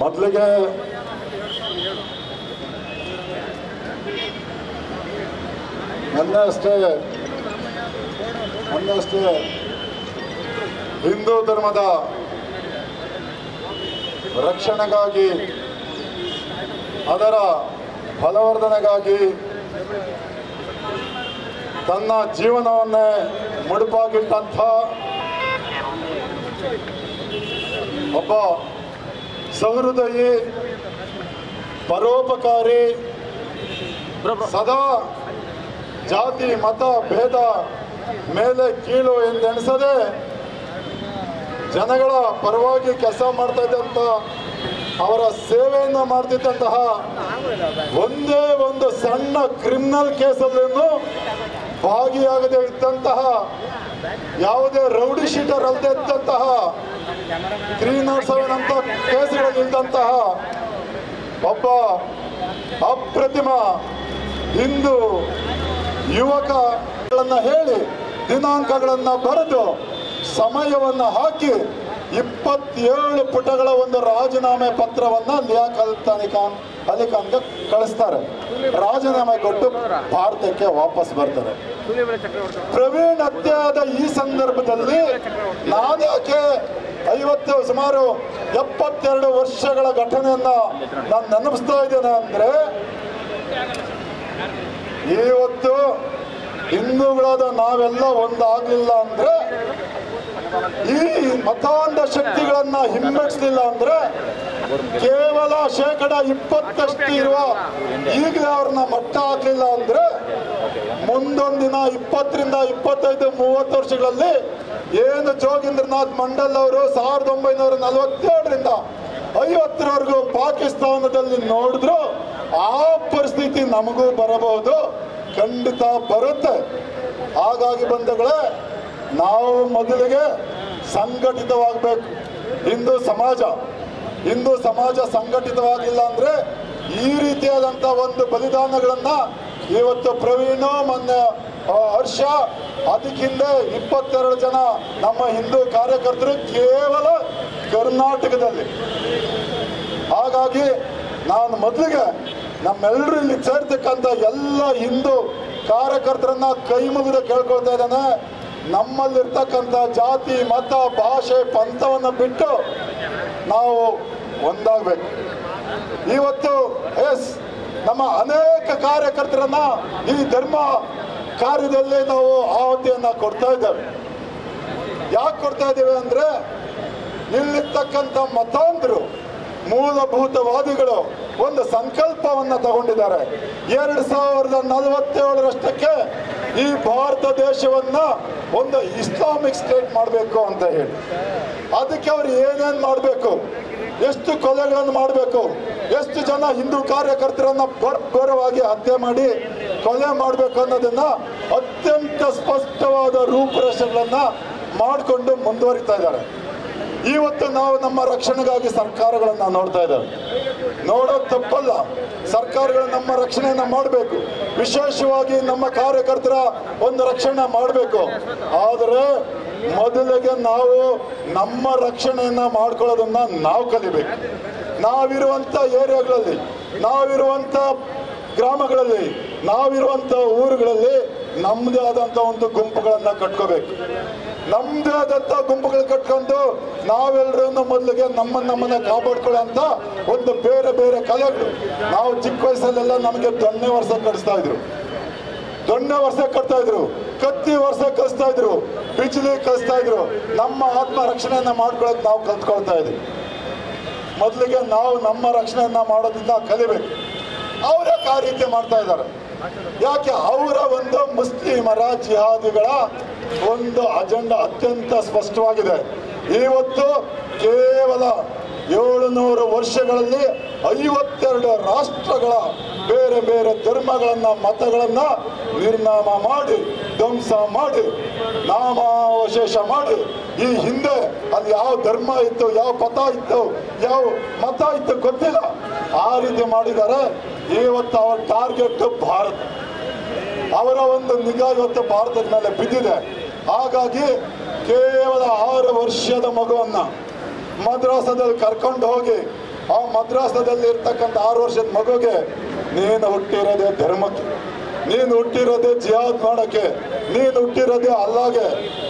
ಮೊದಲಿಗೆ ಮೊನ್ನೆಯಷ್ಟೇ ಹಿಂದೂ ಧರ್ಮದ ರಕ್ಷಣೆಗಾಗಿ ಅದರ ಬಲವರ್ಧನೆಗಾಗಿ ತನ್ನ ಜೀವನವನ್ನೇ ಮುಡುಪಾಗಿಟ್ಟಂಥ ಒಬ್ಬ ಸಹೃದಯಿ ಪರೋಪಕಾರಿ ಸದಾ ಜಾತಿ ಮತ ಭೇದ ಮೇಲೆ ಕೀಳು ಎಂದೆಣಿಸದೆ ಜನಗಳ ಪರವಾಗಿ ಕೆಲಸ ಮಾಡ್ತಾ ಇದ್ದಂಥ ಅವರ ಸೇವೆಯನ್ನು ಮಾಡ್ತಿದ್ದಂತಹ ಒಂದೇ ಒಂದು ಸಣ್ಣ ಕ್ರಿಮಿನಲ್ ಕೇಸಲ್ಲೂ ಭಾಗಿಯಾಗದೆ ಇದ್ದಂತಹ ಯಾವುದೇ ರೌಡಿ ಶೀಟರ್ ಅಲ್ಲದೆ ಇದ್ದಂತಹ 307 ಅಂತ ಕೇಸುಗಳಿಲ್ದಂತಹ ಒಬ್ಬ ಅಪ್ರತಿಮ ಹಿಂದೂ ಯುವಕಗಳನ್ನ ಹೇಳಿ ದಿನಾಂಕಗಳನ್ನು ಬರೆದು ಸಮಯವನ್ನು ಹಾಕಿ 27 ಪುಟಗಳ ಒಂದು ರಾಜೀನಾಮೆ ಪತ್ರವನ್ನು ಲಿಯಾಕ್ ಅಲಿ ಖಾನ್ಗೆ ಕಳಿಸ್ತಾರೆ. ರಾಜೀನಾಮೆ ಕೊಟ್ಟು ಭಾರತಕ್ಕೆ ವಾಪಸ್ ಬರ್ತಾರೆ. ಪ್ರವೀಣ್ ಹತ್ಯೆಯಾದ ಈ ಸಂದರ್ಭದಲ್ಲಿ ನಾನ್ಯಾಕೆ ಸುಮಾರು 72 ವರ್ಷಗಳ ಘಟನೆಯನ್ನ ನಾನು ನೆನಪಿಸ್ತಾ ಇದ್ದೇನೆ ಅಂದ್ರೆ, ಇವತ್ತು ಹಿಂದೂಗಳಾದ ನಾವೆಲ್ಲ ಒಂದಾಗ್ಲಿಲ್ಲ ಅಂದ್ರೆ, ಈ ಮತಾಂಧ ಶಕ್ತಿಗಳನ್ನ ಹಿಮ್ಮೆಟ್ಟಿಸಲಿಲ್ಲ ಅಂದ್ರೆ, ಕೇವಲ 20% ಇರುವ ಈಗಲೇ ಅವ್ರನ್ನ ಮಟ್ಟ ಹಾಕ್ಲಿಲ್ಲ ಅಂದ್ರೆ, ಮುಂದೊಂದಿನ 20 ರಿಂದ 25, 30 ವರ್ಷಗಳಲ್ಲಿ ಏನು ಜೋಗೀಂದ್ರನಾಥ್ ಮಂಡಲ್ ಅವರು 1947 ರಿಂದ 50ರವರೆಗೂ ಪಾಕಿಸ್ತಾನದಲ್ಲಿ ನೋಡಿದ್ರು ಆ ಪರಿಸ್ಥಿತಿ ನಮಗೂ ಬರಬಹುದು, ಖಂಡಿತ ಬರುತ್ತೆ. ಹಾಗಾಗಿ ಬಂಧುಗಳೇ, ನಾವು ಮೊದಲಿಗೆ ಸಂಘಟಿತವಾಗಬೇಕು. ಹಿಂದೂ ಸಮಾಜ ಸಂಘಟಿತವಾಗಿಲ್ಲ ಅಂದ್ರೆ ಈ ರೀತಿಯಾದಂಥ ಒಂದು ಬಲಿದಾನಗಳನ್ನ ಇವತ್ತು ಪ್ರವೀಣ್, ಮೊನ್ನೆ ಹರ್ಷ, ಅದಕ್ಕಿಂತ 22 ಜನ ನಮ್ಮ ಹಿಂದೂ ಕಾರ್ಯಕರ್ತರು ಕೇವಲ ಕರ್ನಾಟಕದಲ್ಲಿ. ಹಾಗಾಗಿ ನಾನು ಮೊದಲಿಗೆ ನಮ್ಮೆಲ್ಲರೂ ಇಲ್ಲಿ ಸೇರ್ತಕ್ಕಂಥ ಎಲ್ಲ ಹಿಂದೂ ಕಾರ್ಯಕರ್ತರನ್ನ ಕೈ ಮುಗಿದು ಕೇಳ್ಕೊಳ್ತಾ ಇದ್ದಾನೆ, ನಮ್ಮಲ್ಲಿರ್ತಕ್ಕಂಥ ಜಾತಿ ಮತ ಭಾಷೆ ಪಂಥವನ್ನು ಬಿಟ್ಟು ನಾವು ಒಂದಾಗಬೇಕು. ಇವತ್ತು ನಮ್ಮ ಅನೇಕ ಕಾರ್ಯಕರ್ತರನ್ನ ಈ ಧರ್ಮ ಕಾರ್ಯದಲ್ಲಿ ನಾವು ಆಹುತಿಯನ್ನ ಕೊಡ್ತಾ ಇದ್ದೇವೆ. ಯಾಕೆ ಕೊಡ್ತಾ ಇದ್ದೇವೆ ಅಂದ್ರೆ, ಇಲ್ಲಿರ್ತಕ್ಕಂಥ ಮತಾಂಧರು ಮೂಲಭೂತವಾದಿಗಳು ಒಂದು ಸಂಕಲ್ಪವನ್ನ ತಗೊಂಡಿದ್ದಾರೆ. 2047ರಷ್ಟಕ್ಕೆ ಈ ಭಾರತ ದೇಶವನ್ನ ಒಂದು ಇಸ್ಲಾಮಿಕ್ ಸ್ಟೇಟ್ ಮಾಡಬೇಕು ಅಂತ ಹೇಳಿ. ಅದಕ್ಕೆ ಅವ್ರು ಏನೇನು ಮಾಡಬೇಕು, ಎಷ್ಟು ಕೊಲೆಗಳನ್ನು ಮಾಡಬೇಕು, ಎಷ್ಟು ಜನ ಹಿಂದೂ ಕಾರ್ಯಕರ್ತರನ್ನ ಬರ್ಬರವಾಗಿ ಹತ್ಯೆ ಮಾಡಿ ಕೊಲೆ ಮಾಡಬೇಕು ಅನ್ನೋದನ್ನ ಅತ್ಯಂತ ಸ್ಪಷ್ಟವಾದ ರೂಪುರೇಷೆಗಳನ್ನ ಮಾಡಿಕೊಂಡು ಮುಂದುವರಿತಾ ಇದ್ದಾರೆ. ಇವತ್ತು ನಾವು ನಮ್ಮ ರಕ್ಷಣೆಗಾಗಿ ಸರ್ಕಾರಗಳನ್ನ ನೋಡ್ತಾ ಇದ್ದೇವೆ. ನೋಡೋದು ತಪ್ಪಲ್ಲ, ಸರ್ಕಾರಗಳು ನಮ್ಮ ರಕ್ಷಣೆಯನ್ನ ಮಾಡಬೇಕು, ವಿಶೇಷವಾಗಿ ನಮ್ಮ ಕಾರ್ಯಕರ್ತರ ಒಂದು ರಕ್ಷಣೆ ಮಾಡಬೇಕು. ಆದರೆ ಮೊದಲಿಗೆ ನಾವು ನಮ್ಮ ರಕ್ಷಣೆಯನ್ನ ಮಾಡ್ಕೊಳ್ಳೋದನ್ನ ನಾವು ಕಲಿಬೇಕು. ನಾವಿರುವಂತ ಏರಿಯಾಗಳಲ್ಲಿ, ನಾವಿರುವಂತ ಗ್ರಾಮಗಳಲ್ಲಿ, ನಾವಿರುವಂತ ಊರುಗಳಲ್ಲಿ ನಮ್ಮದೇ ಆದಂತ ಒಂದು ಗುಂಪುಗಳನ್ನ ಕಟ್ಕೋಬೇಕು. ನಮ್ಮದೇ ಆದಂತ ಗುಂಪುಗಳು ಕಟ್ಕೊಂಡು ನಾವೆಲ್ಲರೂ ಮೊದಲಿಗೆ ನಮ್ಮನ್ನ ಕಾಪಾಡ್ಕೊಳ್ಳೋಂಥ ಒಂದು ಬೇರೆ ಬೇರೆ ಕಲೆಗಳು. ನಾವು ಚಿಕ್ಕ ವಯಸ್ಸಲ್ಲೆಲ್ಲ ನಮಗೆ ದೊಣ್ಣೆ ವರ್ಷ ಕಟ್ತಾ ಇದ್ರು, ಕತ್ತಿ ವರ್ಷ ಕಲಿಸ್ತಾ ಇದ್ರು, ಬಿಜಿಲಿ ಕಲಿಸ್ತಾ ಇದ್ರು. ನಮ್ಮ ಆತ್ಮ ರಕ್ಷಣೆಯನ್ನ ಮಾಡ್ಕೊಳ್ಳೋಕೆ ನಾವು ಕಲ್ತ್ಕೊಳ್ತಾ ಇದ್ವಿ. ಮೊದಲಿಗೆ ನಾವು ನಮ್ಮ ರಕ್ಷಣೆಯನ್ನ ಮಾಡೋದನ್ನ ಕಲಿಬೇಕು. ಅವರೇ ಆ ರೀತಿ ಮಾಡ್ತಾ ಇದ್ದಾರೆ. ಯಾಕೆ? ಅವರ ಒಂದು ಮುಸ್ಲಿಮರ ಜಿಹಾದಿಗಳ ಒಂದು ಅಜೆಂಡಾ ಅತ್ಯಂತ ಸ್ಪಷ್ಟವಾಗಿದೆ. ಇವತ್ತು ಕೇವಲ 700 ವರ್ಷಗಳಲ್ಲಿ 52 ರಾಷ್ಟ್ರಗಳ ಬೇರೆ ಬೇರೆ ಧರ್ಮಗಳನ್ನ ಮತಗಳನ್ನ ನಿರ್ನಾಮ ಮಾಡಿ, ಧ್ವಂಸ ಮಾಡಿ, ನಾಮಾವಶೇಷ ಮಾಡಿ, ಈ ಹಿಂದೆ ಅಲ್ಲಿ ಯಾವ ಧರ್ಮ ಇತ್ತು, ಯಾವ ಪಥ ಇತ್ತು, ಯಾವ ಮತ ಇತ್ತು ಗೊತ್ತಿಲ್ಲ, ಆ ರೀತಿ ಮಾಡಿದ್ದಾರೆ. ಇವತ್ತು ಅವರ ಟಾರ್ಗೆಟ್ ಭಾರತ, ಅವರ ಒಂದು ನಿಗಾ ಇವತ್ತು ಭಾರತದ ಮೇಲೆ ಬಿದ್ದಿದೆ. ಹಾಗಾಗಿ ಕೇವಲ 6 ವರ್ಷದ ಮಗುವನ್ನ ಮದ್ರಾಸದಲ್ಲಿ ಕರ್ಕೊಂಡು ಹೋಗಿ ಆ ಮದ್ರಾಸದಲ್ಲಿ ಇರ್ತಕ್ಕಂಥ 6 ವರ್ಷದ ಮಗುಗೆ ನೀನು ಹುಟ್ಟಿರೋದೇ ಧರ್ಮಕ್ಕೆ, ನೀನು ಹುಟ್ಟಿರೋದೇ ಜಿಹಾದ್ ಮಾಡಕ್ಕೆ, ನೀನು ಹುಟ್ಟಿರೋದೇ ಅಲ್ಲಾಗೆ,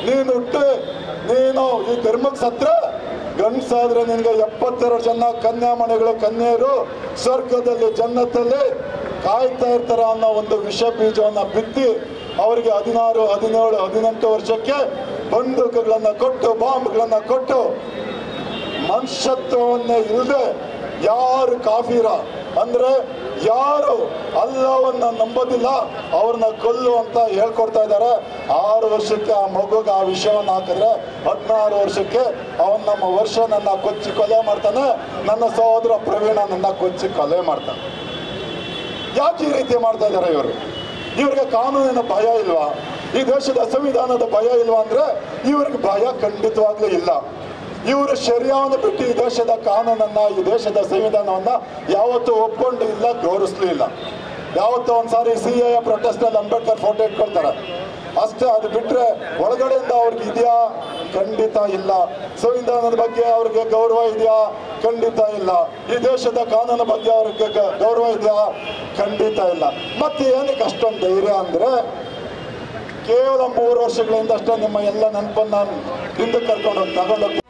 ನೀನು ಈ ಧರ್ಮಕ್ಕೆ ಸತ್ರ ಗಂಡ್ಸಾದ್ರೆ ನಿನ್ಗೆ 72 ಜನ ಕನ್ಯಾಮಣಿಗಳು ಕನ್ಯೆಯರು ಸ್ವರ್ಗದಲ್ಲಿ ಜನ್ನತ್ತಲ್ಲಿ ಕಾಯ್ತಾ ಇರ್ತಾರ ಅನ್ನೋ ಒಂದು ವಿಷ ಬೀಜವನ್ನ ಬಿತ್ತಿ ಅವರಿಗೆ 16, 17, 18 ವರ್ಷಕ್ಕೆ ಬಂದೂಕುಗಳನ್ನ ಕೊಟ್ಟು ಬಾಂಬ್ಗಳನ್ನ ಕೊಟ್ಟು ಮನುಷ್ಯತ್ವವನ್ನೇ ಇಲ್ಲದೆ ಯಾರು ಕಾಫಿರ ಅಂದ್ರೆ ಯಾರು ಅಲ್ಲವನ್ನ ನಂಬೋದಿಲ್ಲ ಅವ್ರನ್ನ ಕೊಲ್ಲು ಅಂತ ಹೇಳ್ಕೊಡ್ತಾ ಇದ್ದಾರೆ. 6 ವರ್ಷಕ್ಕೆ ಆ ಮಗುಗೆ ಆ ವಿಷಯವನ್ನ ಹಾಕಿದ್ರೆ 16 ವರ್ಷಕ್ಕೆ ಅವನ್ ನಮ್ಮ ವರ್ಷ ನನ್ನ ಕೊಚ್ಚಿ ಕೊಲೆ ಮಾಡ್ತಾನೆ, ನನ್ನ ಸಹೋದರ ಪ್ರವೀಣ ನನ್ನ ಕೊಚ್ಚಿ ಕೊಲೆ ಮಾಡ್ತಾನೆ. ಯಾಕೆ ಈ ರೀತಿ ಮಾಡ್ತಾ ಇದ್ದಾರೆ ಇವರು? ಇವ್ರಿಗೆ ಕಾನೂನಿನ ಭಯ ಇಲ್ವಾ? ಈ ದೇಶದ ಸಂವಿಧಾನದ ಭಯ ಇಲ್ವಾ ಅಂದ್ರೆ ಇವ್ರಿಗೆ ಭಯ ಖಂಡಿತವಾಗ್ಲೂ ಇಲ್ಲ. ಇವರು ಶರಿಯಾವನ್ನು ಬಿಟ್ಟು ಈ ದೇಶದ ಕಾನೂನನ್ನ, ಈ ದೇಶದ ಸಂವಿಧಾನವನ್ನ ಯಾವತ್ತೂ ಒಪ್ಕೊಂಡು ಇಲ್ಲ, ಗೌರವಿಸ್ಲೂ ಇಲ್ಲ. ಯಾವತ್ತೂ ಒಂದ್ಸಾರಿ CAA ಪ್ರೊಟೆಸ್ಟ್ ಅಲ್ಲಿ ಅಂಬೇಡ್ಕರ್ ಫೋಟೋ ಇಟ್ಕೊಳ್ತಾರೆ ಅಷ್ಟೇ. ಅದು ಬಿಟ್ರೆ ಒಳಗಡೆಯಿಂದ ಅವ್ರಿಗೆ ಇದೆಯಾ? ಖಂಡಿತ ಇಲ್ಲ. ಸಂವಿಧಾನದ ಬಗ್ಗೆ ಅವ್ರಿಗೆ ಗೌರವ ಇದೆಯಾ? ಖಂಡಿತ ಇಲ್ಲ. ಈ ದೇಶದ ಕಾನೂನು ಬಗ್ಗೆ ಅವ್ರಿಗೆ ಗೌರವ ಇದೆಯಾ? ಖಂಡಿತ ಇಲ್ಲ. ಮತ್ತೆ ಏನಕ್ಕೆ ಅಷ್ಟೊಂದು ಧೈರ್ಯ ಅಂದ್ರೆ ಕೇವಲ 3 ವರ್ಷಗಳಿಂದ ಅಷ್ಟೇ ನಿಮ್ಮ ಎಲ್ಲ ನೆನಪನ್ನ ಹಿಂದಕ್ಕೆ ಕರ್ಕೊಂಡು ತಗೊಂಡೋಗಿ